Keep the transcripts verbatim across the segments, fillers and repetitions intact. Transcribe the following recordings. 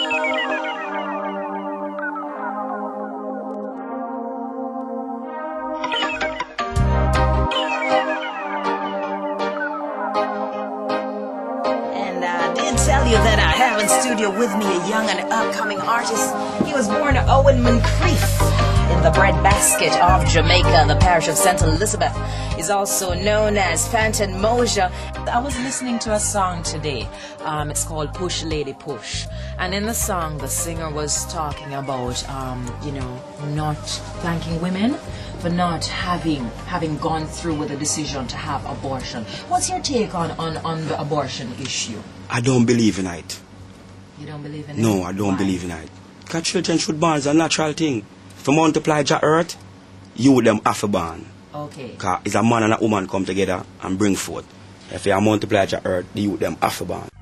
Tell you that I have in studio with me a young and upcoming artist. He was born Owen Moncrief in the breadbasket of Jamaica, the parish of Saint Elizabeth. He's also known as Fantan Mojah. I was listening to a song today. Um, it's called Push Lady Push. And in the song, the singer was talking about, um, you know, not thanking women for not having having gone through with the decision to have abortion. What's your take on, on, on the abortion issue? I don't believe in it. You don't believe in it? No, I don't Why? believe in it. Because children should born is a natural thing. If you multiply the earth, you them have to born. Okay. Because it's a man and a woman come together and bring forth. If you multiply the earth, you them have to born.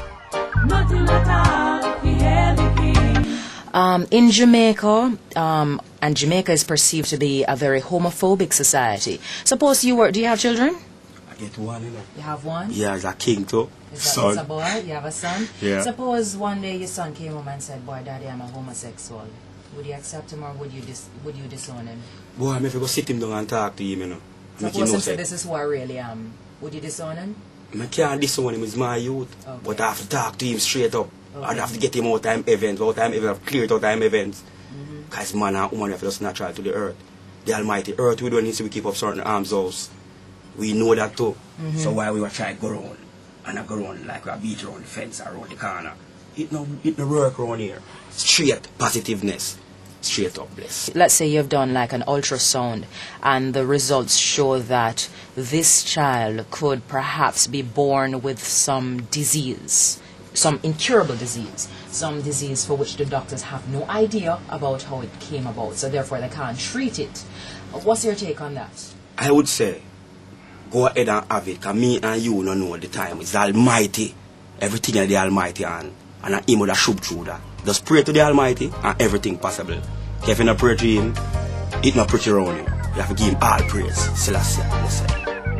Um, in Jamaica, um, and Jamaica is perceived to be a very homophobic society. Suppose you were, do you have children? I get one, you know. You have one? Yeah, as a king too. Is that son. Is a boy? You have a son? Yeah. Suppose one day your son came home and said, boy, daddy, I'm a homosexual. Would you accept him or would you dis would you disown him? Boy, I'm if you go sit him down and talk to him, you know. Suppose him say, this is who I really am. Would you disown him? I can't disown him, he's my youth. Okay. But I have to talk to him straight up. Okay. I have to get him out time events, out time events, clear it out time events. Because mm-hmm. man and woman have just natural to the earth. The almighty earth we don't need to keep up certain arms house. We know that too. Mm-hmm. So why we were trying to go around and I go around like we beat around the fence around the corner. It no it no work around here. Straight positiveness. Straight up bliss. Let's say you've done like an ultrasound and the results show that this child could perhaps be born with some disease, some incurable disease, some disease for which the doctors have no idea about how it came about, so therefore they can't treat it. What's your take on that? I would say, go ahead and have it, because me and you don't know at the time. It's the Almighty. Everything is the Almighty and, and Him would have shoot through that. Just pray to the Almighty and everything possible. If you don't pray to Him, it's not pretty around you. You have to give Him all praise. Selassie, listen.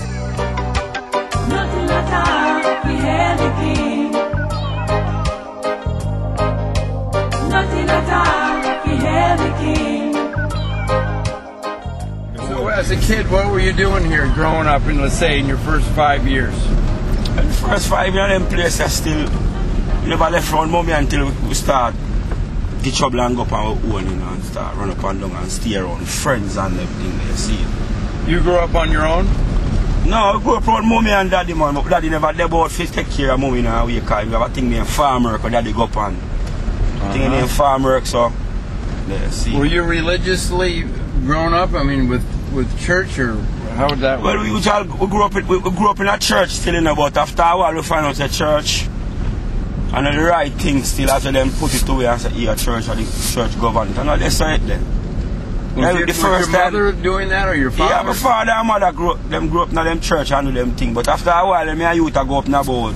Nothing at all, we hail the King. Nothing at all, we hail the King. So as a kid, what were you doing here growing up in, let's say, in your first five years? In the first five years, in place, I still never left around mommy until we start get trouble and go up on our own, you know, and start run up and down and stay around friends and everything there, see. You grew up on your own? No, I grew up around mommy and daddy, man. But daddy never did about to take care of mommy now. We have a thing named farm work, or daddy go up on. Uh-huh. Thing named farm work, so there, see. Were you religiously grown up? I mean, with with church, or how would that work? Well, we, we, grew up in, we grew up in a church still, in about after a while we found out the church. And the right thing still, after them put it away and say, yeah, church or the church government. And all they saw it then. Was, yeah, your, the first was your mother time, doing that, or your father? Yeah, my father and mother grew up, them grew up in them church and do them thing. But after a while, me and youth go up in about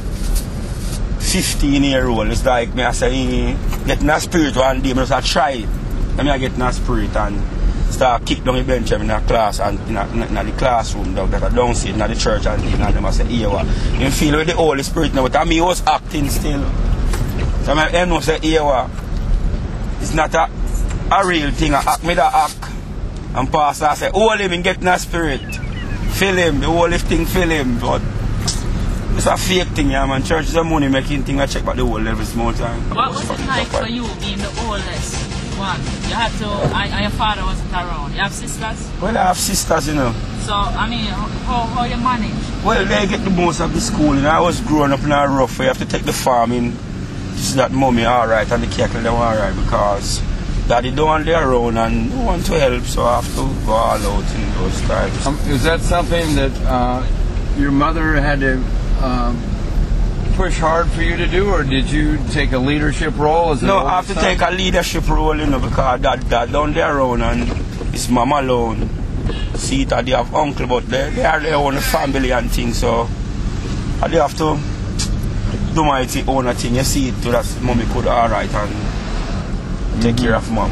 fifteen year old. It's like me I say, getting a spirit one day, I just try it. And me I get in a spirit and start kick down the bench in a class and in, a, in, a, in the classroom down that I don't see it in the church and thing. And them I say, yeah, what? You feel with the Holy Spirit now, but me was acting still. So I know say, yeah, what? It's not a, a real thing. I act me that act. And pastor I say, hold him and get in a spirit. Fill him, the whole thing fill him. But it's a fake thing, yeah, man. Church is a money making thing. I check back the whole every small time. What was it like for you being the oldest one? You had to, and your father wasn't around. You have sisters? Well, I have sisters, you know. So, I mean, how, how you manage? Well, they get the most of the school. You know, I was growing up in a rough way. You have to take the farm in. See that mommy alright and the cattle them alright because daddy don't want their own and no want to help, so I have to go all out in those times. Um, is that something that uh, your mother had to um, push hard for you to do, or did you take a leadership role? As no, I have to son? take a leadership role, you know, because dad, dad down their own and it's mama alone. See that they have uncle, but they, they are their own family and things, so they have to do my own thing. You see it to that mommy could alright and mm-hmm. take care of mom.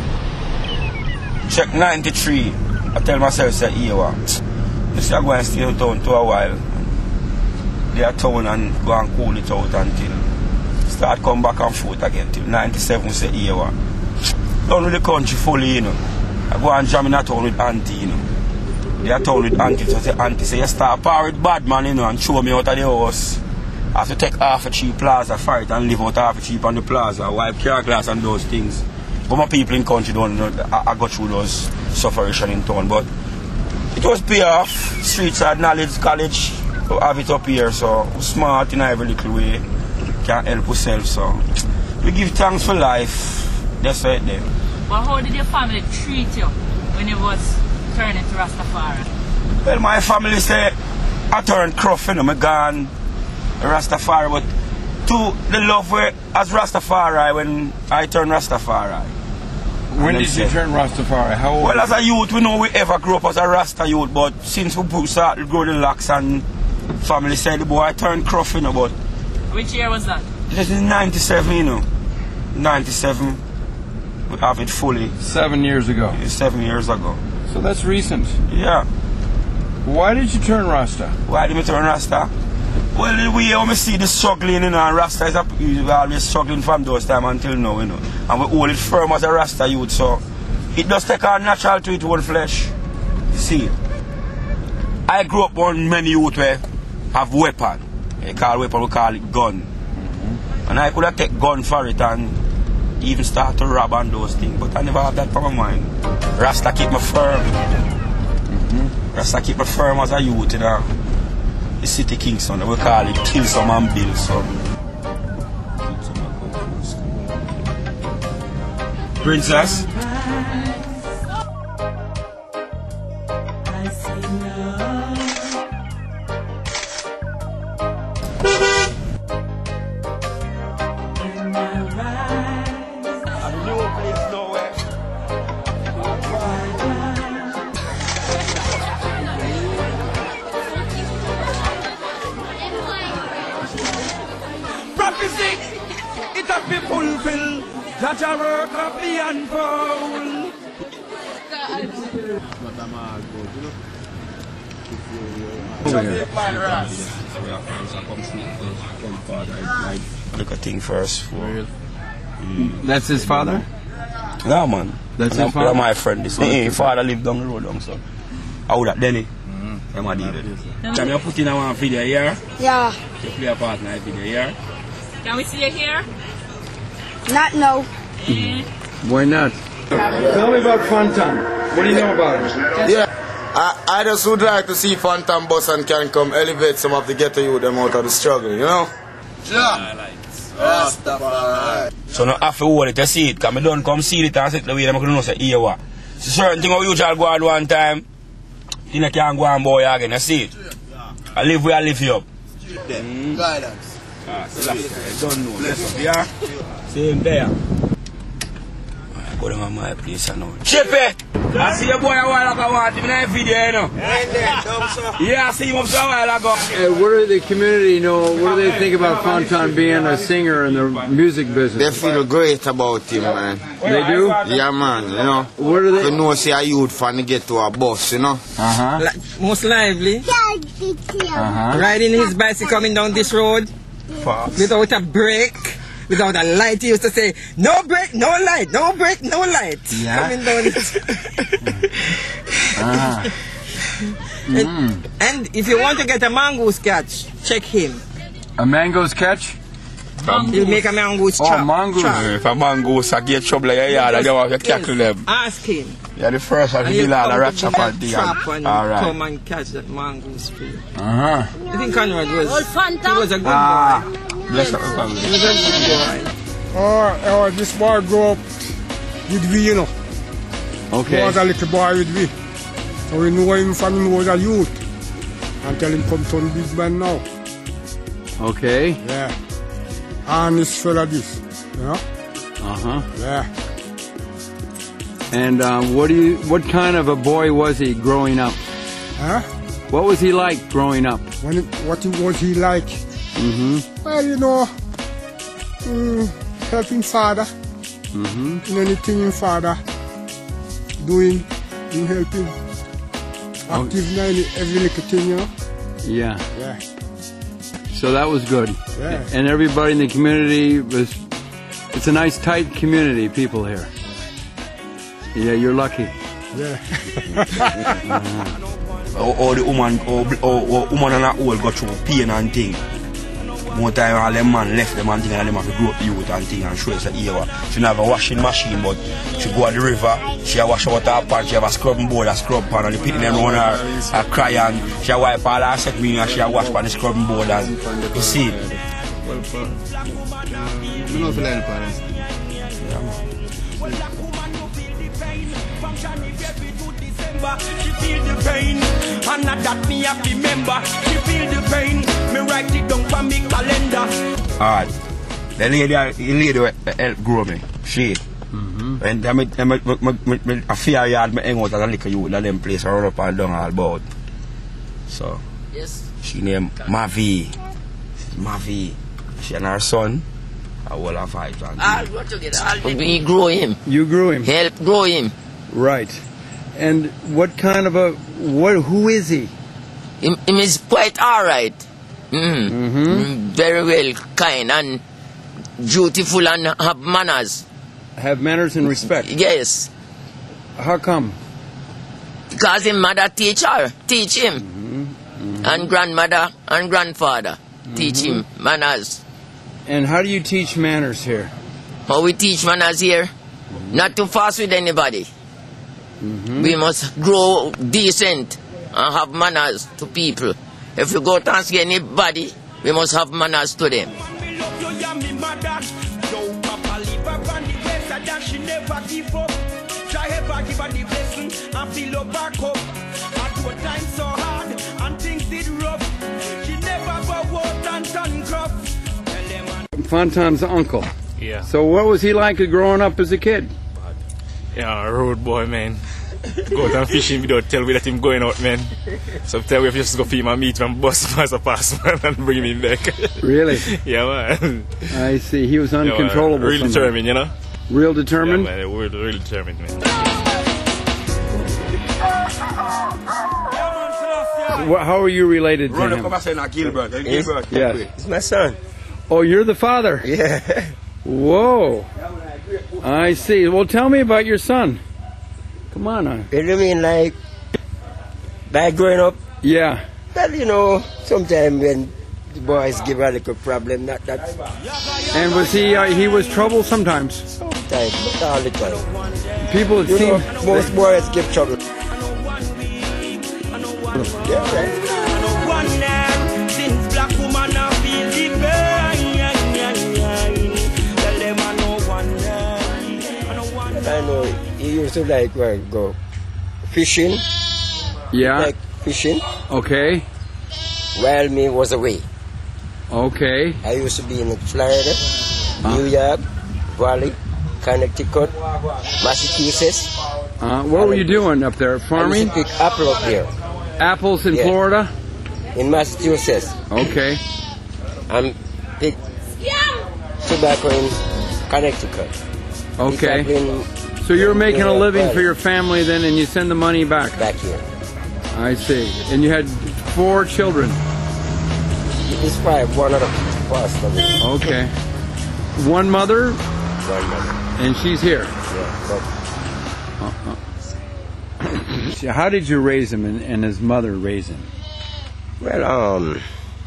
Check ninety-three. I tell myself, say, here what? You see I go and stay down to a while. They are town and go and cool it out until start come back and forth again till ninety-seven say here one. Down with the country fully, you know. I go and jam in a town with auntie, you know. They are town with auntie, so say auntie say you start power with bad man, you know, and throw me out of the house. I have to take half a cheap plaza fight and live out half a cheap on the plaza, wipe car glass and those things. But my people in country don't know, I, I go through those sufferation in town, but it was pay off. Street side knowledge, college, we have it up here, so we're smart in every little way, can help ourselves, so we give thanks for life. That's right there. Well, how did your family treat you when you was turning to Rastafari? Well, my family say I turned cross, you know, I gone Rastafari, but to the love where as Rastafari when I turned Rastafari. When did you turn Rastafari? How old? Well, as a youth, we know we ever grew up as a Rasta youth, but since we started to grow the locks and family said, boy, I turned cross, you know, but... Which year was that? This is ninety-seven, you know. ninety-seven. We have it fully. Seven years ago. Seven years ago. So that's recent. Yeah. Why did you turn Rasta? Why did we turn Rasta? Well, the way we see the struggling, you know, and Rasta is a, we always struggling from those time until now, you know. And we hold it firm as a Rasta youth, so it does take our natural to its own flesh. See, I grew up on many youth where have weapon. They call weapon, we call it gun. Mm-hmm. And I could have taken gun for it and even start to rob and those things, but I never have that from my mind. Rasta keep me firm. Mm-hmm. Rasta keep me firm as a youth, you know. The city Kingston, we call it kill some and build some. Princess? It has been fulfilled that your work of the unfold. Look at thing first. For, mm. That's his father? Yeah, man. That's and his father? my friend. This okay. His father lived down the road, down, so I would have done it. I'm a dealer. Can you put in a one video here? Yeah. You play a part in a video here? Can we see you here? Not no. Mm. Why not? Tell me about Fantan. What do you know about it? Yeah, I, I just would like to see Fantan Bus and can come elevate some of the ghetto youth them out of the struggle, you know? Yeah. Rastafari. So now after hold it, you see it, because I don't come see it and sit the way I don't say here what. So certain thing you shall go out one time, you can't go on boy again, you see it? I live where I live here. Mm. Guidance. Ah, so that's I don't know. Let's up, yeah? Same there. I go down my place now. Chippy! I see a boy a while ago, I want him in a video, you know. Yeah, I see him up so a while ago. Uh, what do the community know, what do they think about Fantan being a singer in the music business? They feel great about him, man. They do? Yeah, man, you know. What do they? You know, see a youth fan to get to a bus, you know. Uh-huh. Like, most lively. Uh-huh. Riding his bicycle coming down this road. Fast. Without a brake, without a light. He used to say, no brake, no light, no brake, no light. Yeah. Coming down it. uh-huh. and, mm. and if you want to get a mongoose catch, check him. A mango's catch? He'll make a mongoose oh, trap. mongoose. Uh, if a mongoose I get trouble like a yard, I go have to tackle them. Ask him. Yeah, the first one, And he'll he'll all come a to rat the chop at the trap and Alright. come and catch that mongoose tree. Uh-huh. I think Conrad was, he was a good Ah, boy. bless her. He was a good boy. Oh, oh, this boy grew up with me, you know. Okay. He was a little boy with me. So we know him from him was a youth. And tell him come to big man now. Okay. Yeah. And this fella this. You know? Uh-huh. Yeah. And um, what do you? What kind of a boy was he growing up? Huh? What was he like growing up? When it, what was he like? Mm-hmm. Well, you know, mm, helping father. Mm-hmm. In anything in father doing, in helping. Active in any, every little thing, you know? Yeah. Yeah. So that was good. Yeah. And everybody in the community was, it's a nice tight community, people here. Yeah, you're lucky. Yeah. All, all the woman, all, all, all woman and all got through pain and thing. More time all them man left them and thing and them have to grow up youth and thing and show us that era. She have a washing machine but she go at the river, she wash out her pan, she have a scrubbing board, a scrub pan and the people them run her, her cry and she wipe all her set me and she wash pan the scrubbing board and you see. I don't feel like parents. She feel the pain, and not that me have to remember. She feel the pain, me write it down for me calendar. Alright, the lady, the lady helped grow me, she. Mm-hmm. And I, me, I, me, me, me, me, I fear yard me hang out at a little youth at them place around up and down all about. So, Yes. she named Mavi. Mavi. She and her son, I will have fight. I'll go together. I'll we grow him. You grew him. Help grow him. Right. And what kind of a, what? Who is he? Him, him is quite alright. Mm. Mm-hmm. Mm, very well, kind and dutiful and have manners. Have manners and respect. Yes. How come? Because his mother teach her, teach him. Mm-hmm. Mm-hmm. And grandmother and grandfather mm-hmm. teach him manners. And how do you teach manners here? How we teach manners here? Mm-hmm. Not too fast with anybody. Mm-hmm. We must grow decent and have manners to people. If you go to ask anybody, we must have manners to them. Fantan's uncle. Yeah. So what was he like growing up as a kid? Yeah, road boy, man. Go out and fishing without tell me that him going out, man. Sometimes we have to just go feed my meat from bus pass a pass, man, and bring him back. Really? Yeah, man. I see. He was Yeah, man. uncontrollable. Real somehow. determined, you know? Real determined? Yeah, man. Real, real determined, man. Wha- How are you related to Run up, him? come and say now Gilbert. eh, Gilbert. Yes. It's my son. Oh, you're the father? Yeah. Whoa. I see. Well, tell me about your son. Come on. uh, You know what I mean? Like, by growing up, Yeah. well, you know, sometimes when the boys give a little problem, not that And was he, uh, he was trouble sometimes? sometimes, not all the time. People have You seen... know, most boys give trouble. Yeah, right. Since black woman now feel the I know he used to like well, go fishing, Yeah. like fishing, Okay. while me was away. Okay. I used to be in Florida, Uh. New York, Valley, Connecticut, Massachusetts. Uh, what were you doing up there? I used Farming? to pick apple up here Apples in Yeah. Florida? in Massachusetts. Okay. And pick tobacco in Connecticut. Okay. Pick apple in So you're making a Yeah, living right. for your family then, and you send the money back. back here. I see. And you had four children. It's five, one of the first of it. Okay. One mother, One mother. and she's here. Yeah, but So how did you raise him, and, and his mother raise him? well, um,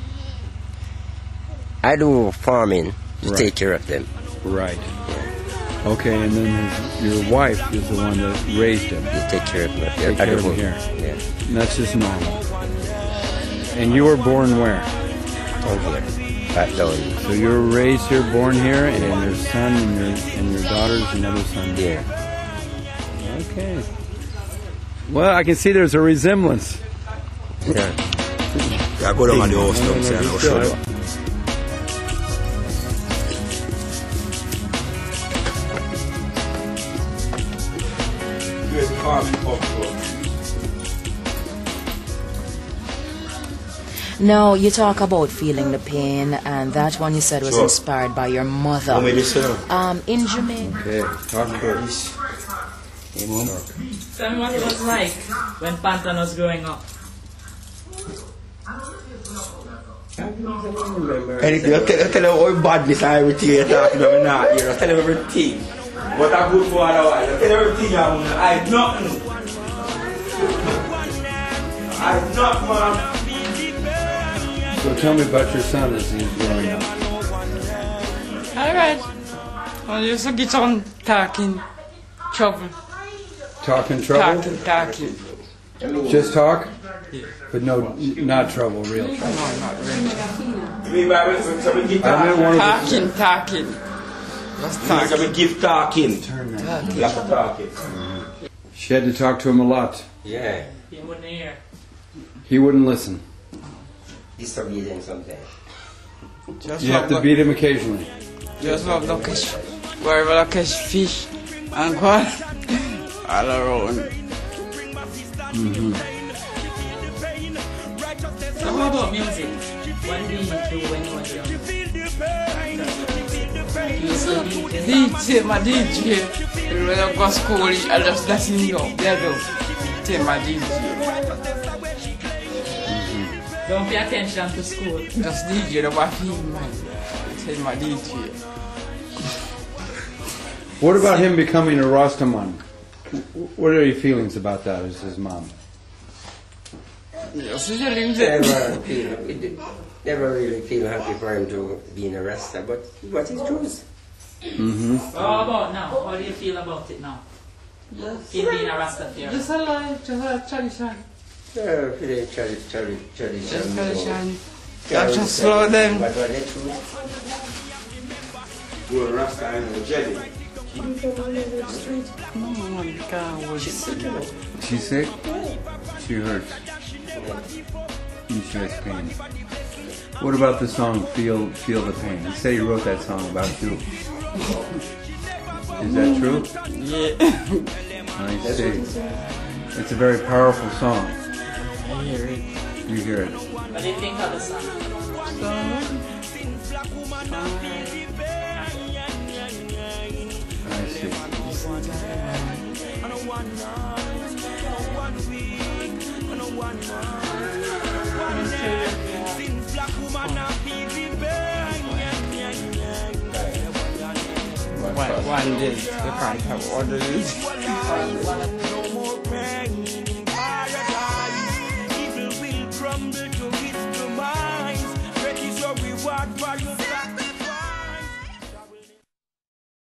I do farming to Right. take care of them. Right. Okay, and then his, your wife is the one that raised him. You take care of them. Take care of him here. Yeah, And that's just normal. And you were born where? down here, back down. So you were raised here, born here, and your son and your and your daughter's another son. Yeah. Okay. Well, I can see there's a resemblance. Yeah. Yeah, go down on the house now, say, and I'll show you. No, you talk about feeling the pain, and that one you said was Sure. inspired by your mother. Come with this, sir. Um, in Jamaica. Okay, talk about this. Hey, Mom. Tell me what it was like when Fantan was growing up. Anything, you tell, tell them all badness and everything you're talking about, me not hear. You tell them everything. But I'm good for a while. You tell them everything you want. I have nothing. I have nothing, man. So tell me about your son as he's growing up. Alright. I used to get on talking trouble. Talking trouble? Talking, talking. Just talk? Yeah. But no, not trouble, real trouble. No, not really. Talking, talking, talking. Just talking. Talking. Give talking. Turn that. Talking. Like talking. She had to talk to him a lot. Yeah. He wouldn't hear. He wouldn't listen. Disobedient sometimes. Just You have to beat him occasionally. Just love to catch, wherever I catch fish and go all around. Mm-hmm. So how about music? What did you do when you were young? You used to D J, my D J. When I go to school, I just let him go. There go. Tell my D J. Mm-hmm. Don't pay attention to school. Just D J, the wife in mind. Tell my D J. What about him becoming a Rastaman? What are your feelings about that as his mom? Never feel, never really feel happy for him to be in a Rasta, but what is truth? Mm-hmm. How about now? How do you feel about it now? Yes. Him being a Rasta here. Just a life, just a tradition. Yeah, for the tradi tradi tradition. Just tradition. Yeah, just slow them. But what is truth? You're a Rasta and a jelly. She's sick? She hurts. And she has pain. What about the song Feel Feel the Pain? You say you wrote that song about you. Is that true? Yeah. I see. It's a very powerful song. I hear it. You hear it. What do you think of the song? I see. One, one day, you can't have all the